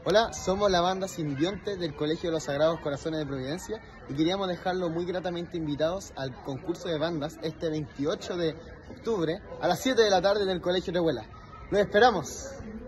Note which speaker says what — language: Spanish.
Speaker 1: Hola, somos la banda Simbionte del Colegio de los Sagrados Corazones de Providencia y queríamos dejarlo muy gratamente invitados al concurso de bandas este 28 de octubre a las 7 de la tarde en el Colegio de Huela. ¡Los esperamos!